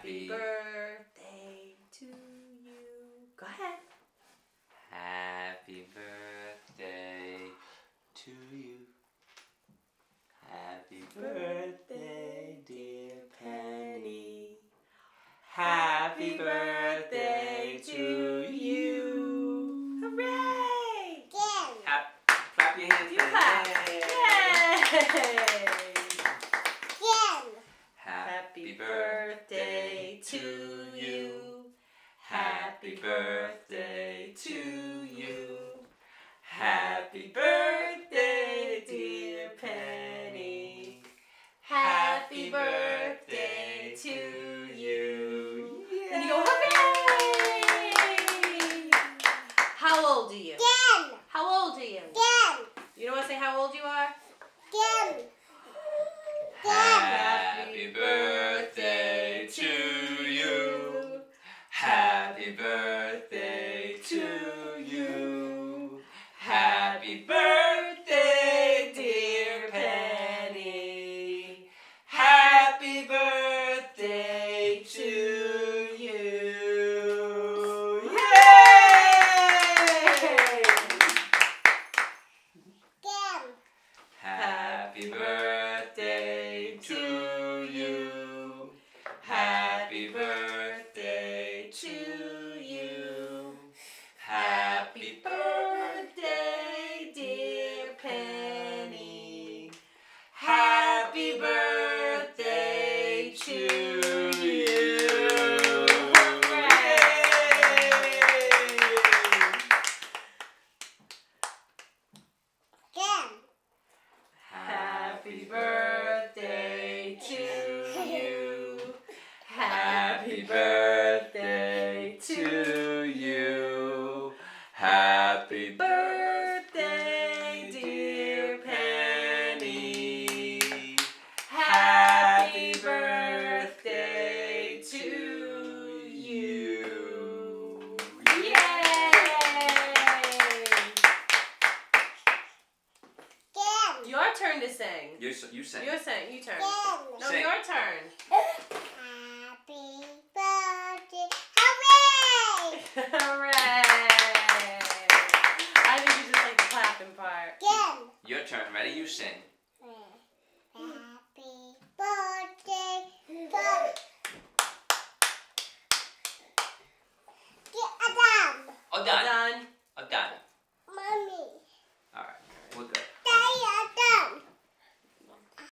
Happy birthday to you. Go ahead. Happy birthday to you. Happy birthday, dear Penny. Happy birthday to you. Hooray! Clap your hands. You clap. Yay! Happy birthday to you. Happy birthday to you. Happy birthday, dear Penny. Happy birthday to you. And you go, hooray! How old are you? 10. How old are you? 10. You don't want to say how old you are? 10. Happy birthday to you. Happy birthday to you. Happy birthday, dear Penny. Happy birthday to you. Yay! 10. Happy birthday to you. Happy birthday to you. Happy birthday, dear Penny. Happy birthday to you. Hooray! Happy birthday to you. Happy birthday to you. Happy birthday, dear Penny. Happy birthday to you. Yay! Your turn to sing. You sing. Your turn. You turn. 10. No, Sing. your turn. Happy birthday. Hooray! Hooray! I think you just like the clapping part. 10. Your turn. Ready? You sing.